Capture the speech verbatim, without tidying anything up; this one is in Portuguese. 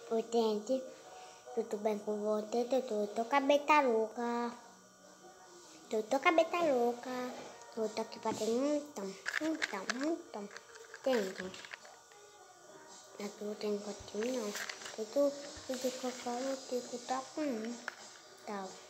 Oi, gente, tudo bem com você? Eu tô cabeça louca. Eu tô cabeça louca. Eu tô aqui fazendo um tom, um tom, um tom. Gente, aqui eu tenho gotinho, não. Tudo, tudo que eu falo, eu tenho que tá com um. Tá.